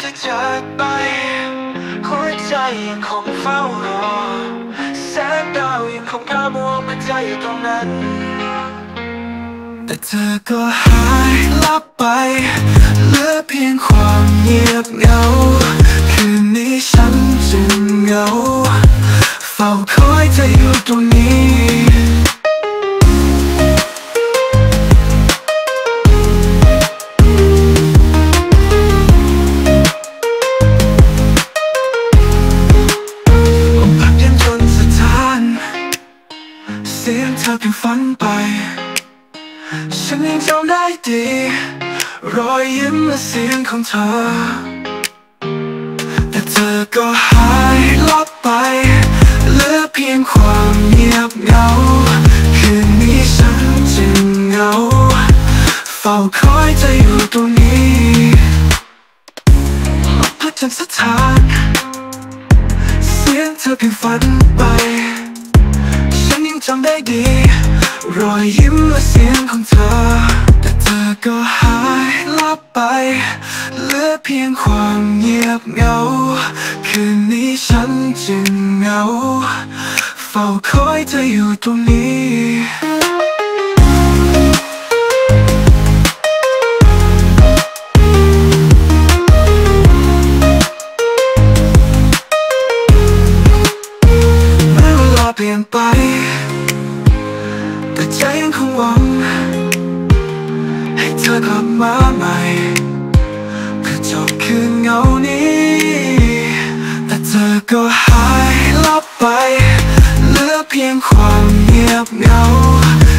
จะจากไปหัวใจยังคงเฝ้ารอแสงดาวยังคงพามัวมันใจอยู่ตรงนั้นแต่เธอก็หายลับไปเหลือเพียงความเงียบเหงาคืนนี้ฉันจึงเหงาเฝ้าคอยเธออยู่ตรงนี้เสียงเธอเพิ่งฝันไปฉันยังจำได้ดีรอยยิ้มและเสียงของเธอแต่เธอก็หายลับไปเหลือเพียงความเงียบเหงาคืนนี้ฉันจึงเหงาเฝ้าคอยเธออยู่ตรงนี้พักจากสถานเสียงเธอเพิ่งฝันไปจำได้ดีรอยยิ้มและเสียงของเธอแต่เธอก็หายลับไปเหลือเพียงความเงียบเหงาคืนนี้ฉันจึงเหงาเฝ้าคอยเธออยู่ตรงนี้แม้เวลาเปลี่ยนไปแต่ใจยังคงหวังให้เธอกลับมาใหม่เพื่อจบคืนเหงานี้แต่เธอก็หายลับไปเหลือเพียงความเงียบเหงา